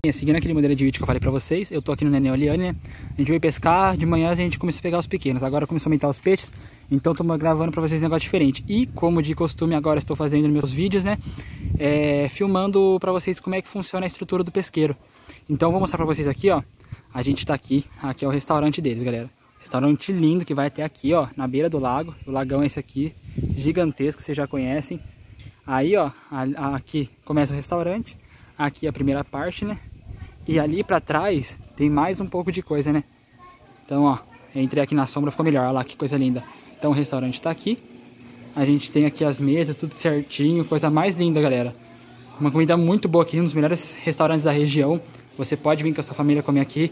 Seguindo aquele modelo de vídeo que eu falei pra vocês, eu tô aqui no Nenê Oliane, né? A gente veio pescar, de manhã a gente começou a pegar os pequenos, agora começou a aumentar os peixes, então tô gravando pra vocês um negócio diferente. E como de costume agora estou fazendo meus vídeos, né? Filmando pra vocês como é que funciona a estrutura do pesqueiro. Então vou mostrar pra vocês aqui, ó. A gente tá aqui é o restaurante deles, galera. Restaurante lindo que vai até aqui, ó, na beira do lago. O lagão é esse aqui, gigantesco, vocês já conhecem. Aí, ó, aqui começa o restaurante, aqui a primeira parte, né? E ali pra trás tem mais um pouco de coisa, né? Então, ó, entrei aqui na sombra, ficou melhor, olha lá que coisa linda. Então o restaurante tá aqui. A gente tem aqui as mesas, tudo certinho, coisa mais linda, galera. Uma comida muito boa aqui, um dos melhores restaurantes da região. Você pode vir com a sua família comer aqui.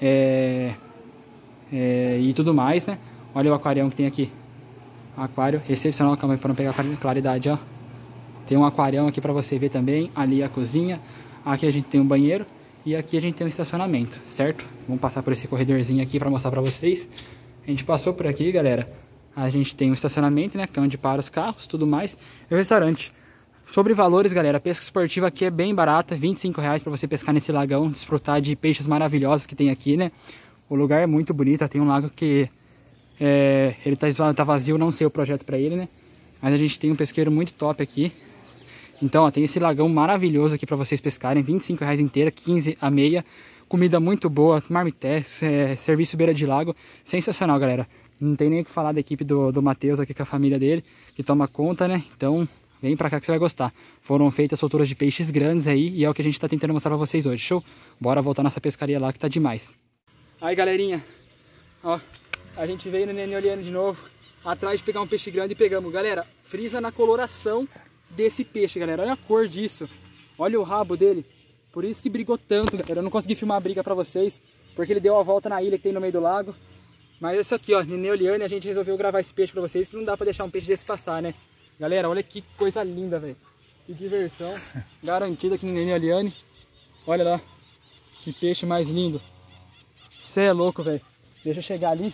E tudo mais, né? Olha o aquarião que tem aqui. Aquário excepcional, calma aí pra não pegar claridade, ó. Tem um aquarião aqui pra você ver também. Ali a cozinha. Aqui a gente tem um banheiro. E aqui a gente tem um estacionamento, certo? Vamos passar por esse corredorzinho aqui pra mostrar pra vocês. A gente passou por aqui, galera. A gente tem um estacionamento, né? Que é onde para os carros, tudo mais. E o restaurante. Sobre valores, galera, a pesca esportiva aqui é bem barata. R$25 pra você pescar nesse lagão. Desfrutar de peixes maravilhosos que tem aqui, né? O lugar é muito bonito. Tem um lago que ele tá vazio, não sei o projeto pra ele, né? Mas a gente tem um pesqueiro muito top aqui. Então, ó, tem esse lagão maravilhoso aqui pra vocês pescarem. R$25 inteira, 15 a meia. Comida muito boa, marmitex, serviço beira de lago. Sensacional, galera. Não tem nem o que falar da equipe do Matheus aqui com a família dele, que toma conta, né? Então, vem pra cá que você vai gostar. Foram feitas solturas de peixes grandes aí e é o que a gente tá tentando mostrar pra vocês hoje, show? Bora voltar nessa pescaria lá que tá demais. Aí, galerinha, ó, a gente veio no Nenê Oliane de novo, atrás de pegar um peixe grande e pegamos. Galera, frisa na coloração desse peixe, galera. Olha a cor disso. Olha o rabo dele. Por isso que brigou tanto, galera. Eu não consegui filmar a briga pra vocês, porque ele deu a volta na ilha que tem no meio do lago. Mas isso aqui, ó, Nenê Oliane, a gente resolveu gravar esse peixe pra vocês, que não dá pra deixar um peixe desse passar, né? Galera, olha que coisa linda, velho. Que diversão. Garantida aqui no Nenê Oliane. Olha lá. Que peixe mais lindo. Você é louco, velho. Deixa eu chegar ali.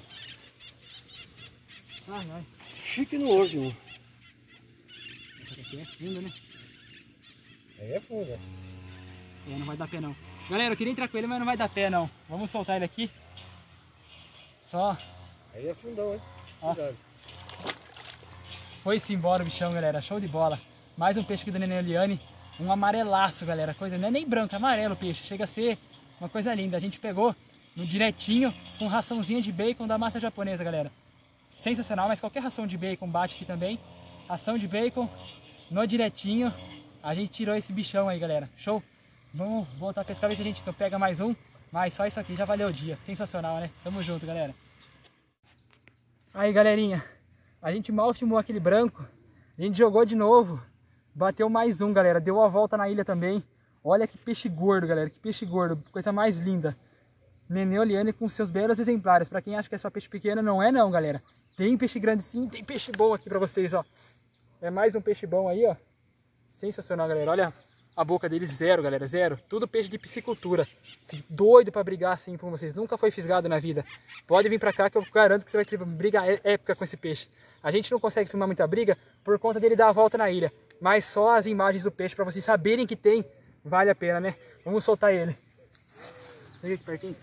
Ai, ai. Chique no olho, mano. Essa aqui é funda, né? Aí é funda. Não vai dar pé não. Galera, eu queria entrar com ele, mas não vai dar pé não. Vamos soltar ele aqui. Só. Aí é fundão, hein? Ó. Cuidado. Foi-se embora o bichão, galera. Show de bola. Mais um peixe aqui do Nenê Oliane. Um amarelaço, galera. Coisa, não é nem branco, é amarelo o peixe. Chega a ser uma coisa linda. A gente pegou no direitinho com raçãozinha de bacon da massa japonesa, galera. Sensacional, mas qualquer ração de bacon bate aqui também. Ração de bacon no direitinho. A gente tirou esse bichão aí, galera. Show? Vamos voltar a pescar, ver se a gente pega mais um. Mas só isso aqui já valeu o dia. Sensacional, né? Tamo junto, galera. Aí, galerinha. A gente mal filmou aquele branco. A gente jogou de novo. Bateu mais um, galera. Deu a volta na ilha também. Olha que peixe gordo, galera. Que peixe gordo. Coisa mais linda. Nenê Oliane com seus belos exemplares. Pra quem acha que é só peixe pequeno, não é não, galera. Tem peixe grande sim, tem peixe bom aqui pra vocês, ó. É mais um peixe bom aí, ó. Sensacional, galera. Olha a boca dele, zero, galera, zero. Tudo peixe de piscicultura. Doido pra brigar assim com vocês. Nunca foi fisgado na vida. Pode vir pra cá que eu garanto que você vai ter briga épica com esse peixe. A gente não consegue filmar muita briga por conta dele dar a volta na ilha. Mas só as imagens do peixe pra vocês saberem que tem, vale a pena, né? Vamos soltar ele. Vem aqui pertinho.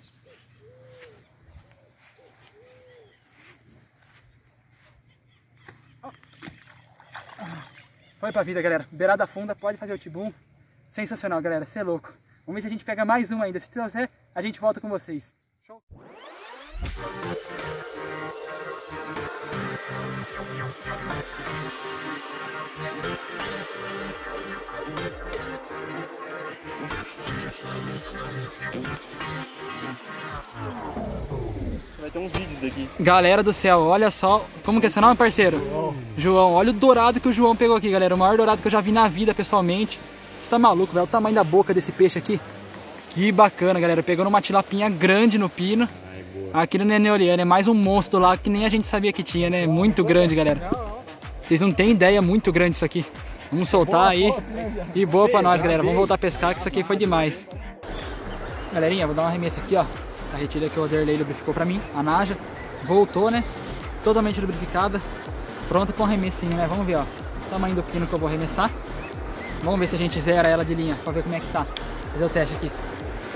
Foi pra vida, galera. Beirada funda, pode fazer o tibum. Sensacional, galera. Você é louco. Vamos ver se a gente pega mais um ainda. Se trouxer, a gente volta com vocês. Show? Vai ter um vídeo daqui. Galera do céu, olha só. Como que é seu nome, parceiro? João. Olha o dourado que o João pegou aqui, galera. O maior dourado que eu já vi na vida, pessoalmente. Você tá maluco, velho? O tamanho da boca desse peixe aqui. Que bacana, galera. Pegando uma tilapinha grande no pino. Aqui no Nenê Oliane. É mais um monstro lá que nem a gente sabia que tinha, né? Muito grande, galera. Vocês não têm ideia, muito grande isso aqui. Vamos soltar aí. E boa pra nós, galera. Vamos voltar a pescar, que isso aqui foi demais. Galerinha, vou dar uma arremesso aqui, ó. A retilha que o Oderley lubrificou pra mim. A Naja. Voltou, né? Totalmente lubrificada. Pronta com arremessinho, né? Vamos ver, ó. O tamanho do pino que eu vou arremessar. Vamos ver se a gente zera ela de linha, pra ver como é que tá. Fazer o teste aqui.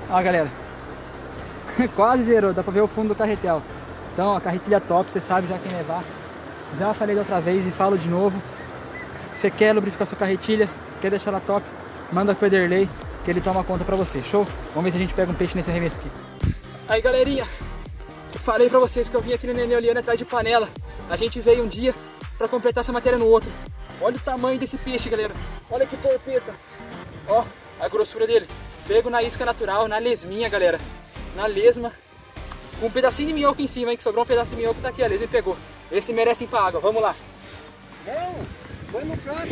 Ó, galera. Quase zerou, dá pra ver o fundo do carretel. Então, a carretilha top, você sabe já quem levar. Já falei da outra vez e falo de novo. Você quer lubrificar sua carretilha, quer deixar ela top, manda com o Ederley, que ele toma conta pra você, show? Vamos ver se a gente pega um peixe nesse arremesso aqui. Aí, galerinha, falei pra vocês que eu vim aqui no Nenê Oliane atrás de panela. A gente veio um dia pra completar essa matéria no outro. Olha o tamanho desse peixe, galera. Olha que porpeta. Ó, a grossura dele. Pego na isca natural, na lesminha, galera. Na lesma. Com um pedacinho de minhoca em cima, hein, que sobrou um pedaço de minhoca, tá aqui, a lesma pegou. Esse merece ir pra água, vamos lá. Não, vai no prato.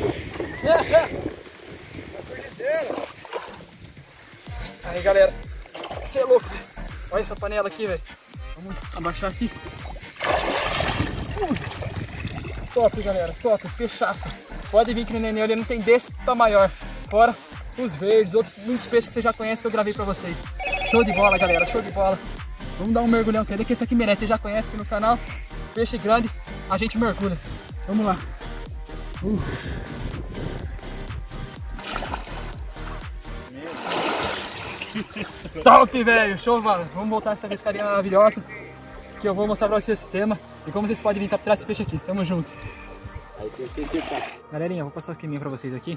Na frigideira. Aí, galera, você é louco, velho. Olha essa panela aqui, velho. Vamos abaixar aqui. Top, galera, top, peixaço. Pode vir que no Nenê ali não tem desse pra maior. Fora os verdes, outros muitos peixes que você já conhece que eu gravei pra vocês. Show de bola, galera, show de bola. Vamos dar um mergulhão, quer dizer que esse aqui merece, você já conhece aqui no canal. Peixe grande, a gente mergulha. Vamos lá. Top, velho! Show, mano! Vamos voltar essa pescaria maravilhosa, que eu vou mostrar pra vocês o sistema e como vocês podem vir capturar esse peixe aqui. Tamo junto! Aí você esqueceu, tá? Galerinha, eu vou passar o esqueminha pra vocês aqui.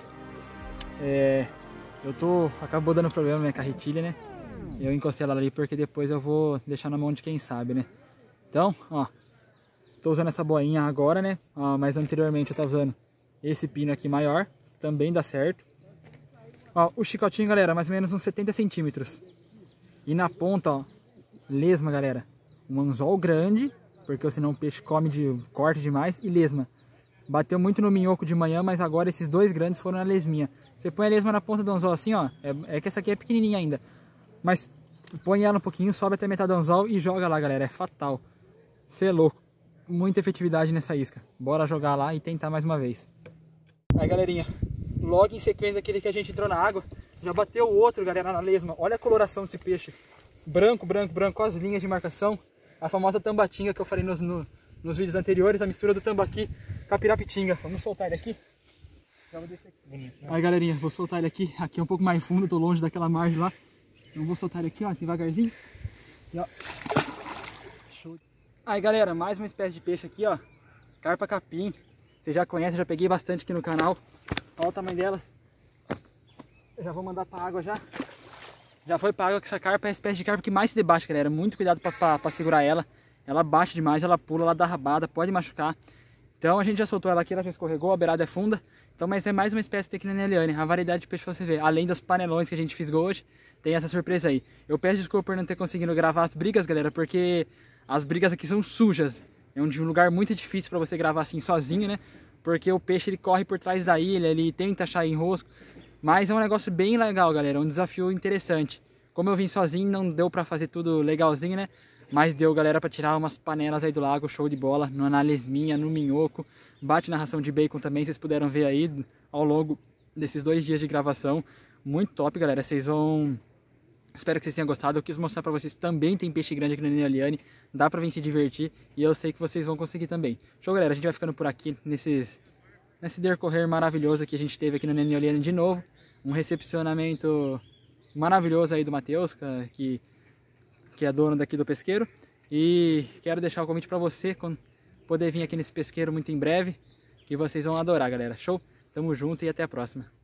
Acabou dando problema na minha carretilha, né? Eu encostei ela ali porque depois eu vou deixar na mão de quem sabe, né? Então, ó, tô usando essa boinha agora, né? Ó, mas anteriormente eu tava usando esse pino aqui maior, também dá certo. Ó, o chicotinho, galera, mais ou menos uns 70 centímetros. E na ponta, ó, lesma, galera. Um anzol grande, porque senão o peixe corta demais, e lesma. Bateu muito no minhoco de manhã, mas agora esses dois grandes foram na lesminha. Você põe a lesma na ponta do anzol assim, ó, é que essa aqui é pequenininha ainda. Mas põe ela um pouquinho, sobe até metade do anzol e joga lá, galera, é fatal. Você é louco, muita efetividade nessa isca. Bora jogar lá e tentar mais uma vez. Aí, galerinha, logo em sequência daquele que a gente entrou na água, já bateu o outro, galera, na lesma. Olha a coloração desse peixe. Branco, branco, branco, com as linhas de marcação. A famosa tambatinga que eu falei nos vídeos anteriores, a mistura do tambaqui com a pirapitinga. Vamos soltar ele aqui. Já vou descer aqui. Aí, galerinha, vou soltar ele aqui. Aqui é um pouco mais fundo, tô longe daquela margem lá. Então vou soltar ele aqui, ó, devagarzinho. E, ó. Show. Aí, galera, mais uma espécie de peixe aqui, ó. Carpa capim. Você já conhece, já peguei bastante aqui no canal. Olha o tamanho delas. Eu já vou mandar pra água já. Já foi pra água, que essa carpa é a espécie de carpa que mais se debate, galera. Muito cuidado pra segurar ela. Ela baixa demais, ela pula, ela dá rabada, pode machucar. Então a gente já soltou ela aqui, ela já escorregou, a beirada é funda. Então, mas é mais uma espécie de Nenê Oliane, a variedade de peixe pra você ver. Além dos panelões que a gente fisgou hoje, tem essa surpresa aí. Eu peço desculpa por não ter conseguido gravar as brigas, galera, porque as brigas aqui são sujas. É um lugar muito difícil pra você gravar assim sozinho, né? Porque o peixe ele corre por trás da ilha, ele tenta achar enrosco. Mas é um negócio bem legal, galera, é um desafio interessante. Como eu vim sozinho, não deu pra fazer tudo legalzinho, né? Mas deu, galera, pra tirar umas panelas aí do lago, show de bola, na lesminha, no minhoco. Bate na ração de bacon também, vocês puderam ver aí ao longo desses 2 dias de gravação. Muito top, galera, vocês vão... Espero que vocês tenham gostado. Eu quis mostrar pra vocês também tem peixe grande aqui no Nenê Oliane. Dá pra vir se divertir e eu sei que vocês vão conseguir também. Show, galera, a gente vai ficando por aqui nesse decorrer maravilhoso que a gente teve aqui no Nenê Oliane de novo. Um recepcionamento maravilhoso aí do Matheus, que é dono daqui do pesqueiro. E quero deixar o convite pra você poder vir aqui nesse pesqueiro muito em breve, que vocês vão adorar, galera. Show? Tamo junto e até a próxima.